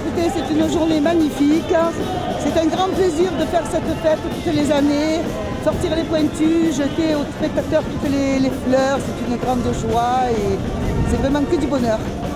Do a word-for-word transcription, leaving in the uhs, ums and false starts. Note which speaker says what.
Speaker 1: écoutez, c'est une journée magnifique. C'est un grand plaisir de faire cette fête toutes les années. Sortir les pointus, jeter aux spectateurs toutes les, les fleurs, c'est une grande joie et c'est vraiment que du bonheur.